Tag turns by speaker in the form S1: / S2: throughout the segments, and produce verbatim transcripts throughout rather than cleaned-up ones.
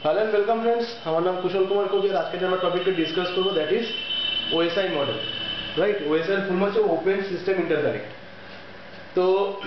S1: Hello and welcome friends, हमारा नाम कुशल कुमार कवि और आज के আমরা টপিকটা ডিসকাস করব that is OSI model. Right, OSI এর ফুল ফর্ম হচ্ছে ওপেন সিস্টেম ইন্টারকানেক্ট। তো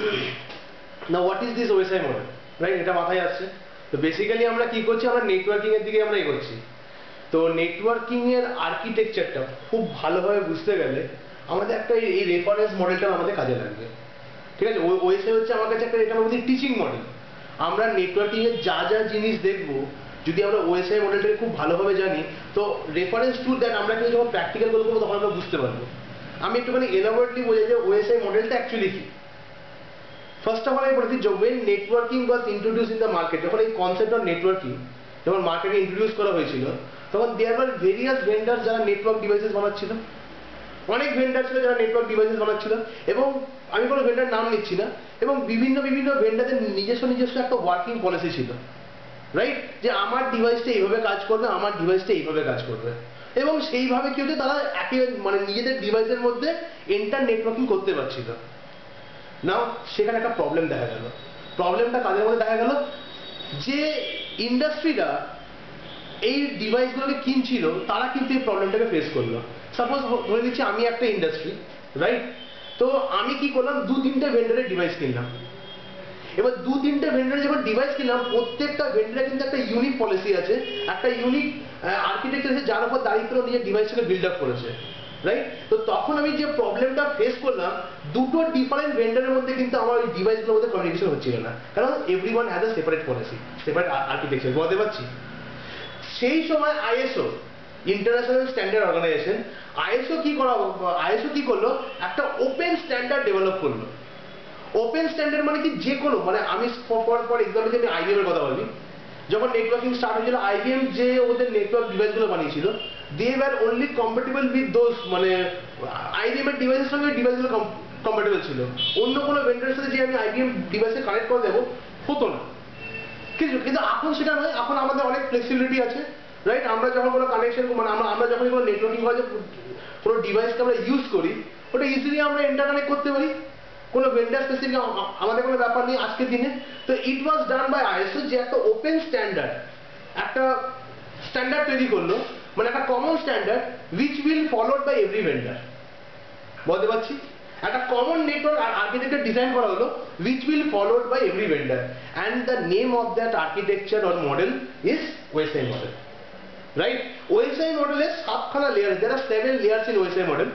S1: now what is this OSI model? Right, এটা মাথায় আসছে। তো বেসিক্যালি আমরা কি করছি, আমরা নেটওয়ার্কিং এর দিকে আমরা এগোচ্ছি। তো নেটওয়ার্কিং এর আর্কিটেকচারটা খুব ভালোভাবে বুঝতে গেলে আমাদের একটা এই রেফারেন্স মডেলটা আমাদের কাজে লাগবে। ঠিক আছে, ওএসআই হচ্ছে আমার কাছে একটা, এটা আমাদের টিচিং মডেল। আমরা নেটওয়ার্কিং এর যা যা জিনিস দেখবো, যদি আমরা ওএসআই মডেলটাকে খুব ভালোভাবে জানি, তো রেফারেন্স টু দ্যাট আমরা কিন্তু যখন প্র্যাকটিক্যাল করবো তখন আমরা বুঝতে পারবো। আমি একটুখানি এলাবোরেটলি বোঝাই যে ওএসআই মডেলটা অ্যাকচুয়ালি কি। ফার্স্ট অফ অল আমি বলেছি, when networking was introduce in the market, যখন এই কনসেপ্ট অফ নেটওয়ার্কিং যখন মার্কেটে ইন্ট্রোডিউস করা হয়েছিল, তখন দেয়ার ওয়ার ভেরিয়াস ভেন্ডার যারা নেটওয়ার্ক ডিভাইসেস বানাচ্ছিল। অনেক ভেন্ডার ছিল যারা নেটওয়ার্ক ডিভাইসেস বানাচ্ছিল, এবং আমি কোনো ভেন্ডার নাম নিচ্ছি না, এবং বিভিন্ন বিভিন্ন ভেন্ডারদের নিজস্ব নিজস্ব একটা ওয়ার্কিং পলিসি ছিল। রাইট, যে আমার ডিভাইসটা এইভাবে কাজ করবে, আমার ডিভাইসটা এইভাবে কাজ করবে, এবং সেইভাবে কি হচ্ছে, তারা একে মানে নিজেদের ডিভাইসের মধ্যে এন্টার নেটওয়ার্কিং করতে পারছিল। নাও সেখানে একটা প্রবলেম দেখা গেল। প্রবলেমটা কাদের মধ্যে দেখা গেল, যে ইন্ডাস্ট্রিরা এই ডিভাইসগুলোকে কিনছিল তারা কিন্তু এই প্রবলেমটাকে ফেস করলো। সাপোজ ধরে নিচ্ছি আমি একটা ইন্ডাস্ট্রি, রাইট, তো আমি কি করলাম, দু তিনটে ভেন্ডারের ডিভাইস কিনলাম। এবার দু তিনটে ভেন্ডার যখন ডিভাইস কিনলাম, প্রত্যেকটা ভেন্ডারের কিন্তু একটা ইউনিক পলিসি আছে, একটা ইউনিক আর্কিটেকচার আছে, যার উপর দাঁড়িয়ে করে নিজের ডিভাইসটাকে বিল্ড আপ করেছে। রাইট, তো তখন আমি যে প্রবলেমটা ফেস করলাম, দুটো ডিফারেন্ট ভেন্ডারের মধ্যে কিন্তু আমার ওই ডিভাইসগুলোর মধ্যে কমিউনিকেশন হচ্ছিল না, কারণ every one has a separate policy, separate architecture. বলতে পারছি, সেই সময় ISO, international standard organization, ISO কি করা আইএসও কি করলো, একটা ওপেন স্ট্যান্ডার্ড ডেভেলপ করলো। ওপেন স্ট্যান্ডার্ড মানে কি, যে কোনো, মানে আমি ফর ফর এক্সাম্পল আমি আইবিএম এর কথা বলি, যখন নেটওয়ার্কিং স্টার্ট হয়েছিল, আইবিএম যে ওদের নেটওয়ার্ক ডিভাইসগুলো বানিয়েছিল, they were only compatible with those, মানে আইবিএম এর ডিভাইসের সঙ্গে ডিভাইসগুলো কম্প্যাটেবল ছিল। অন্য কোনো ভেন্ডারের সাথে যে আমি আইবিএম ডিভাইসে কানেক্ট করে দেবো হতো না কিছু। কিন্তু এখন সেটা নয়, এখন আমাদের অনেক ফ্লেক্সিবিলিটি আছে। রাইট, আমরা যখন কোনো কানেকশন, মানে আমরা আমরা যখন কোনো নেটওয়ার্কিং করা কোনো ডিভাইসকে আমরা ইউজ করি, ওটা ইজিলি আমরা ইন্টার কানেক্ট করতে পারি, কোনো ভেন্ডার স্পেসিফিক আমাদের কোনো ব্যাপার নেই আজকের দিনে। তো ইট ওয়াজ ডান বাই আইএসও, যে একটা ওপেন স্ট্যান্ডার্ড, একটা স্ট্যান্ডার্ড তৈরি করলো, মানে একটা common standard which will followed by every vendor. বলতে পারছি, একটা কমন নেটওয়ার্ক আর্কিটেকচার ডিজাইন করা হলো which will followed by every vendor, and the name of that architecture or model is OSI model. Right, OSI মডেলের সাতখানা layer, there are seven layers in OSI model.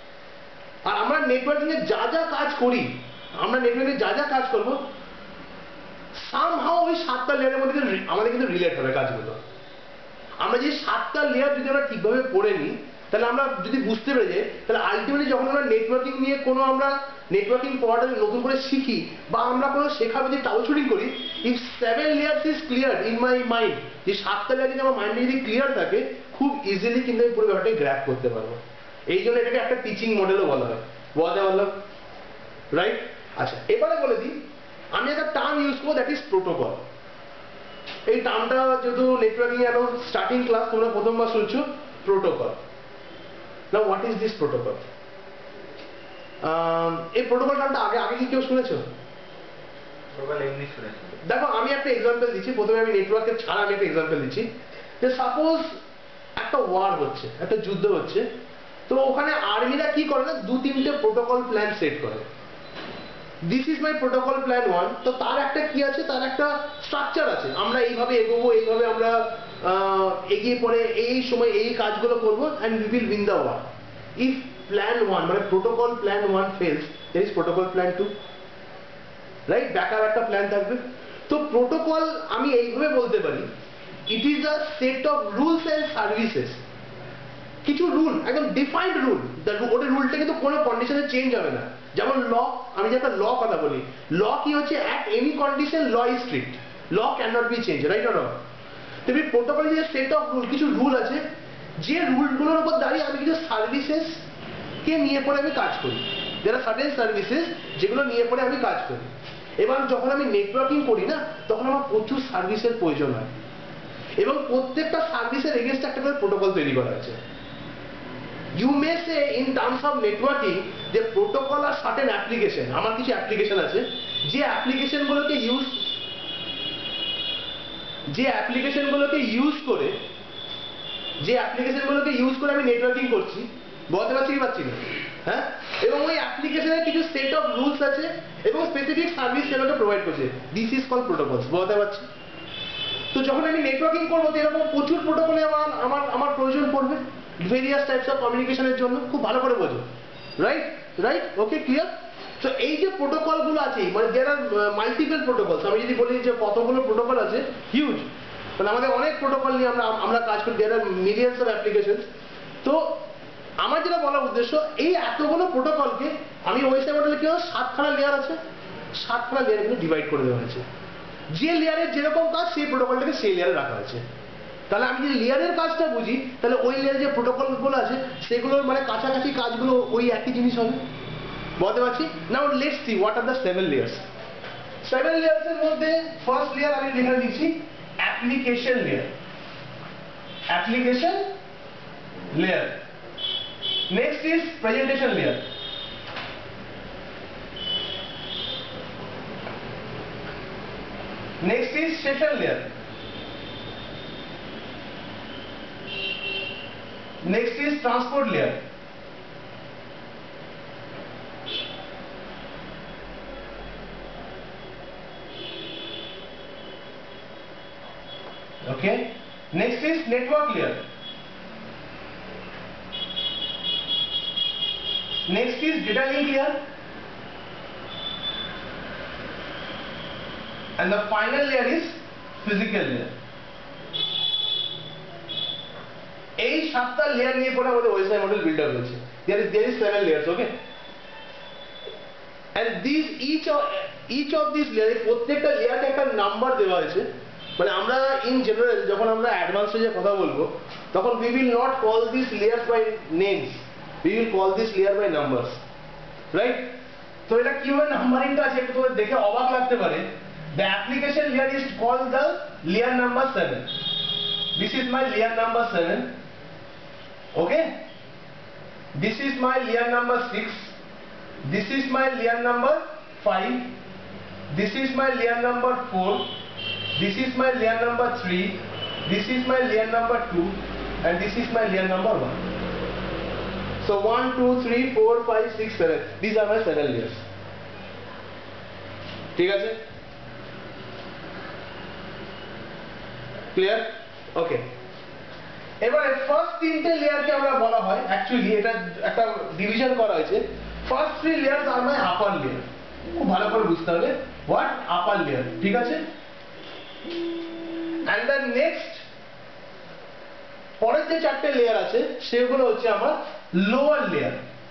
S1: আর আমরা networking এ যা যা কাজ করি, আমরা নেটওয়ার্কিং যা যা কাজ করবো, সামহাও ওই সাতটা লেয়ারের মধ্যে আমাদের কিন্তু রিলেট হবে কাজগুলো। আমরা যে সাতটা লেয়ার যদি আমরা ঠিকভাবে পড়ে নিই, তাহলে আমরা যদি বুঝতে পেরে যাই, তাহলে আলটিমেটলি যখন আমরা নেটওয়ার্কিং নিয়ে কোনো আমরা নেটওয়ার্কিং পড়াটা নতুন করে শিখি, বা আমরা কোনো শেখার যদি ট্রাবল শুটিং করি, if seven layers is clear in my mind, যে সাতটা লেয়ার যদি আমার মাইন্ডে যদি ক্লিয়ার থাকে, খুব ইজিলি কিন্তু আমি পুরো ব্যাপারটাকে গ্র্যাপ করতে পারবো। এই জন্য এটাকে একটা টিচিং মডেলও বলা হয়। বলতে পারলাম? রাইট, আচ্ছা এবারে বলে দিই, আমি একটা টার্ম ইউজ করবো, দ্যাট ইজ প্রোটোকল। এই টার্মটা যেহেতু নেটওয়ার্কিং এর স্টার্টিং ক্লাস তোমরা প্রথমবার শুনছো, protocol. Now what is this protocol? এই প্রোটোকল টার্মটা আগে আগে কি কেউ শুনেছো? দেখো, আমি একটা এক্সাম্পল দিচ্ছি। প্রথমে আমি নেটওয়ার্কের ছাড়া আমি একটা এক্সাম্পল দিচ্ছি, যে সাপোজ একটা ওয়ার হচ্ছে, একটা যুদ্ধ হচ্ছে, তো ওখানে আর্মিরা কি করে না, দু তিনটে প্রোটোকল প্ল্যান সেট করে। This is my protocol plan one. তো তার একটা কি আছে, তার একটা স্ট্রাকচার আছে, আমরা এইভাবে এগোবো, এইভাবে আমরা এগিয়ে পড়ে এই সময় এই কাজগুলো করবো, and we will win the war. If plan one, মানে protocol plan one fails, there is protocol plan two. Right, backup একটা প্ল্যান থাকবে। তো প্রোটোকল আমি এইভাবে বলতে পারি, it is a set of rules and services. কিছু রুল, একদম ডিফাইন্ড রুল, ওটা রুলটা কিন্তু কোনো কন্ডিশনে চেঞ্জ হবে না। যেমন ল, আমি যে একটা ল কথা বলি, ল কি হচ্ছে, at any condition law is strict, law can not be change. Right or wrong? তুমি প্রোটোকলে যে সেট অফ রুল, কিছু রুল আছে, যে রুলগুলোর উপর দাঁড়িয়ে আমি কিছু সার্ভিসেস কে নিয়ে পরে আমি কাজ করি। যারা সার্টেন সার্ভিসেস যেগুলো নিয়ে পরে আমি কাজ করি। এবার যখন আমি নেটওয়ার্কিং করি না, তখন আমার প্রচুর সার্ভিসের প্রয়োজন হয়, এবং প্রত্যেকটা সার্ভিসের এগেইনস্টে একটা করে প্রোটোকল তৈরি করা আছে। You may say in terms of networking, যে প্রোটোকল আর সার্টেন অ্যাপ্লিকেশন, আমার কিছু অ্যাপ্লিকেশন আছে, যে অ্যাপ্লিকেশন গুলোকে ইউজ যে অ্যাপ্লিকেশনগুলোকে ইউজ করে যে অ্যাপ্লিকেশনগুলোকে ইউজ করে আমি নেটওয়ার্কিং করছি, বলতে পারছি কি পাচ্ছি না, হ্যাঁ, এবং ওই অ্যাপ্লিকেশনের কিছু সেট অফ রুলস আছে এবং স্পেসিফিক সার্ভিস সেগুলোকে প্রোভাইড করছে, দিস ইজ কল প্রোটোকলস, বলতে পারছি। তো যখন আমি নেটওয়ার্কিং করবো তো এরকম প্রচুর প্রোটোকলে আমার আমার আমার প্রয়োজন পড়বে ভেরিয়াস টাইপস অফ কমিউনিকেশনের জন্য, খুব ভালো করে বোঝো, রাইট রাইট ওকে ক্লিয়ার। তো এই যে প্রোটোকলগুলো আছে, মানে দেয়ার আর মাল্টিপল প্রোটোকলস, আমি যদি বলি যে কতগুলো প্রোটোকল আছে, হিউজ, মানে আমাদের অনেক প্রোটোকল নিয়ে আমরা আমরা কাজ করি, there are millions of applications. তো আমার যেটা বলার উদ্দেশ্য, এই এতগুলো প্রোটোকলকে আমি ওএসআই মডেলে কি হয়, সাতখানা লেয়ার আছে, সাতখানা লেয়ার কিন্তু ডিভাইড করে দেওয়া হয়েছে, যে লেয়ারের যেরকম কাজ সেই প্রোটোকলটাকে সেই লেয়ারে রাখা হয়েছে। তাহলে আমি যদি লেয়ারের কাজটা বুঝি, তাহলে ওই লেয়ারে যে প্রোটোকলগুলো আছে সেগুলোর মানে কাছাকাছি কাজগুলো ওই একই জিনিস হবে, বলতে পারছি। Now let's see what are the seven layers. Seven layers এর মধ্যে ফার্স্ট লেয়ার আমি লিখে দিচ্ছি application layer, application layer. Next is presentation layer, next is session layer, next is transport layer, okay, next is network layer, next is data link layer, and the final layer is physical layer. এই সাতটা layer নিয়ে পরে আমাদের OSI model build up হয়েছে। there is there is seven layers, okay, and these each of each of these layer, প্রত্যেকটা লেয়ারকে একটা number দেওয়া হয়েছে। মানে আমরা ইন জেনারেল যখন আমরা অ্যাডভান্স স্টেজে কথা বলবো, তখন we will not call these layers by names, we will call this layer by numbers, right? তো এটা কিভাবে নাম্বারিংটা আছে একটু তোমাদের দেখে অবাক লাগতে পারে। The application layer is called the layer number seven. This is my layer number seven. Okay. This is my layer number six. This is my layer number five. This is my layer number four. This is my layer number three. This is my layer number two. And this is my layer number one. So one, two, three, four, five, six, seven. These are my seven layers. ঠিক আছে? Clear? Okay. এবারে first তিনটে লেয়ারকে আমরা বলা হয়, actually এটা একটা division করা হয়েছে, first three layers are my upper layer. খুব ভালো করে বুঝতে হবে হোয়াট আপার লেয়ার, ঠিক আছে? অ্যান্ড দ্য নেক্সট পরের যে চারটে লেয়ার আছে সেগুলো হচ্ছে আমার লোয়ার লেয়ার,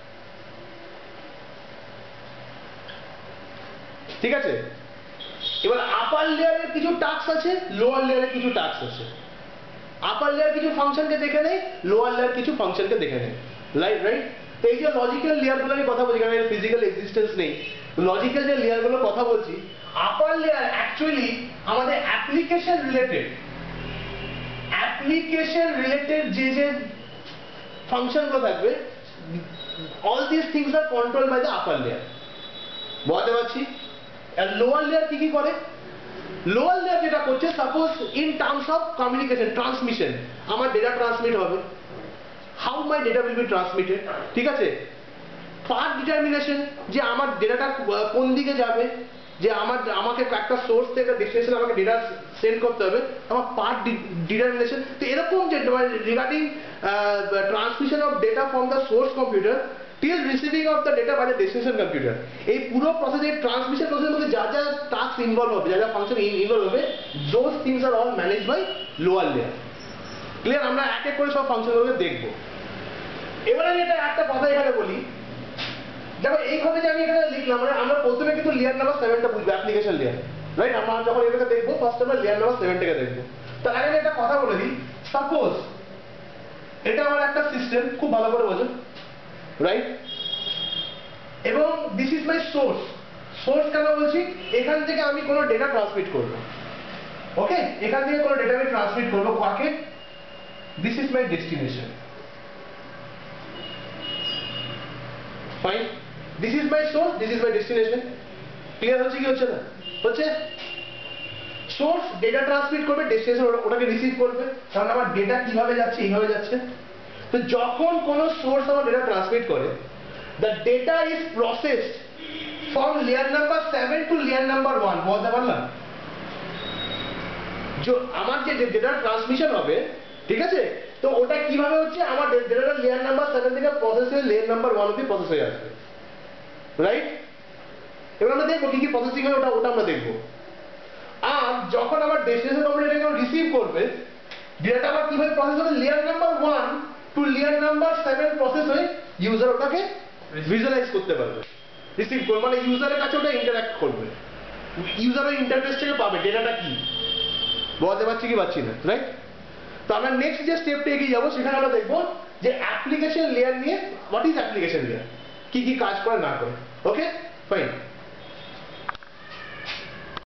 S1: ঠিক আছে? এবার আপার লেয়ারের কিছু টাস্ক আছে, লোয়ার লেয়ারের কিছু টাস্ক আছে। আপার লেয়ার কিছু ফাংশনকে দেখে নেয়, লোয়ার লেয়ার কিছু ফাংশনকে দেখে নেয়, রাইট রাইট তো এই যে লজিক্যাল লেয়ারগুলো আমি কথা বলছি, কারণ এর ফিজিক্যাল এক্সিস্টেন্স নেই, লজিক্যাল যে লেয়ারগুলো কথা বলছি, আপার লেয়ার অ্যাকচুয়ালি আমাদের অ্যাপ্লিকেশন রিলেটেড অ্যাপ্লিকেশন রিলেটেড যে যে ফাংশনগুলো থাকবে, all this things are control by the upper layer, বলতে পারছি? আর লোয়ার লেয়ার কি কি করে? লোয়ার লেয়ার যেটা করছে, suppose in terms of communication transmission, আমার ডেটা ট্রান্সমিট হবে, how my data will be transmitted, ঠিক আছে? পাথ ডিটারমিনেশন, যে আমার ডেটাটা কোন দিকে যাবে, যে আমার আমাকে একটা সোর্স থেকে ডেস্টিনেশন আমাকে ডেটা সেন্ড করতে হবে, আমার পাথ ডিটারমিনেশন। তো এরকম যে regarding transmission of data from the source computer till receiving of the data by the destination computer, এই পুরো প্রসেসে ট্রান্সমিশন প্রসেসের মধ্যে যা যা টাস্ক ইনভলভ হবে, যা যা ফাংশন ইনভলভ হবে, those things are all managed by lower layer. Clear? আমরা এক এক করে সব ফাংশনগুলোকে দেখবো। এবারে আমি এটা একটা কথা এখানে বলি, দেখো এইভাবে যে আমি এখানে লিখলাম, মানে আমরা প্রথমে কিন্তু লেয়ার নাম্বার সেভেনটা বুঝবো, অ্যাপ্লিকেশন লেয়ার, রাইট? আমরা যখন এটাকে দেখবো ফার্স্ট আমরা লেয়ার নাম্বার সেভেনটাকে দেখবো। তার আগে আমি একটা কথা বলে দিই, সাপোজ এটা আমার একটা সিস্টেম, খুব ভালো করে বোঝো, রাইট? এবং this is my source. Source কেন বলছি? এখান থেকে আমি কোনো ডেটা ট্রান্সমিট করবো, ওকে? এখান থেকে কোনো ডেটা আমি ট্রান্সমিট করবো কাকে? This is my destination, fine. This is my source, this is my destination. Clear হচ্ছে কি হচ্ছে না? হচ্ছে? সোর্স ডেটা ট্রান্সমিট করবে, ডেস্টিনেশন ওটাকে রিসিভ করবে, কারণ আমার ডেটা কিভাবে যাচ্ছে, এইভাবে যাচ্ছে। তো যখন কোনো সোর্স আমার ডেটা ট্রান্সমিট করে, the data is processed from layer number seven to layer number one. বলতে পারলাম? যে আমার যে ডেটা ট্রান্সমিশন হবে, ঠিক আছে, তো ওটা কিভাবে হচ্ছে, আমার ডেটাটা লেয়ার নাম্বার সেভেন থেকে প্রসেস হয়ে লেয়ার নাম্বার ওয়ান অব্দি প্রসেস হয়ে আসবে, রাইট? এবার আমরা দেখবো কি কি প্রসেসিং হয়, ওটা ওটা আমরা দেখবো। আর যখন আমার ডেস্টিনেশন কম্পিউটার এটাকে রিসিভ করবে, ডেটাটা আবার কিভাবে প্রসেস হবে, layer number one to layer number seven process হয়ে ইউজার ওটাকে ভিজুয়ালাইজ করতে পারবে, রিসিভ করবে, মানে ইউজারের কাছে ওটা ইন্টারঅ্যাক্ট করবে, ইউজারের ইন্টারফেস থেকে পাবে ডেটাটা কি, বলতে পারছি কি পাচ্ছি না, রাইট? তো আমরা নেক্সট যে স্টেপটা এগিয়ে যাবো, সেখানে আমরা দেখবো যে অ্যাপ্লিকেশন লেয়ার নিয়ে, হোয়াট ইজ অ্যাপ্লিকেশন লেয়ার, কি কি কাজ করে না করে। Okay, fine.